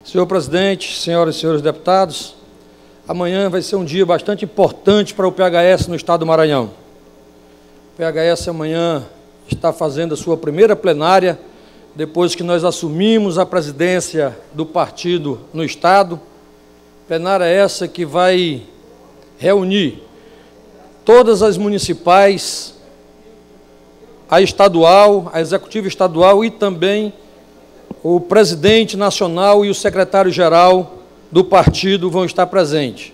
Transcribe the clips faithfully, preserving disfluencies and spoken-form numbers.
Senhor presidente, senhoras e senhores deputados, amanhã vai ser um dia bastante importante para o P H S no estado do Maranhão. O P H S amanhã está fazendo a sua primeira plenária, depois que nós assumimos a presidência do partido no estado. Plenária essa que vai reunir todas as municipais, a estadual, a executiva estadual e também o presidente nacional e o secretário-geral do partido vão estar presentes.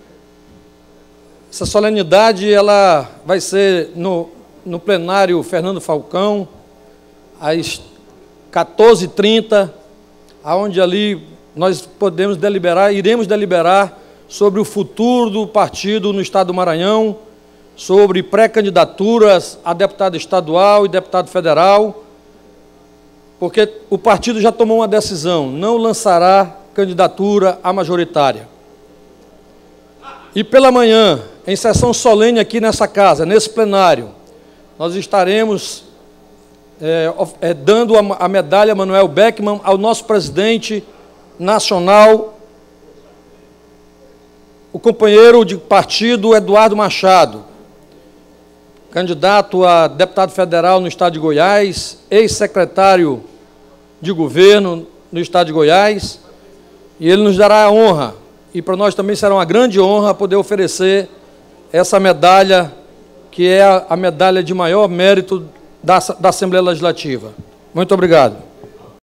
Essa solenidade ela vai ser no, no plenário Fernando Falcão, às quatorze e trinta, onde ali nós podemos deliberar, iremos deliberar sobre o futuro do partido no estado do Maranhão, sobre pré-candidaturas a deputado estadual e deputado federal, porque o partido já tomou uma decisão, não lançará candidatura à majoritária. E pela manhã, em sessão solene aqui nessa casa, nesse plenário, nós estaremos é, é, dando a, a medalha Manuel Beckmann ao nosso presidente nacional, o companheiro de partido Eduardo Machado, candidato a deputado federal no estado de Goiás, ex-secretário de governo no estado de Goiás, e ele nos dará a honra, e para nós também será uma grande honra poder oferecer essa medalha, que é a, a medalha de maior mérito da, da Assembleia Legislativa. Muito obrigado.